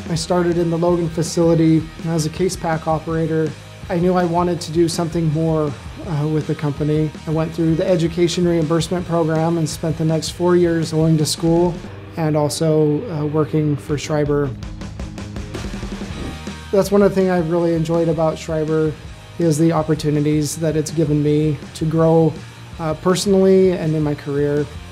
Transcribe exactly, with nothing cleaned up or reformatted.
I started in the Logan facility as a case pack operator. I knew I wanted to do something more uh, with the company. I went through the education reimbursement program and spent the next four years going to school and also uh, working for Schreiber. That's one of the things I've really enjoyed about Schreiber is the opportunities that it's given me to grow uh, personally and in my career.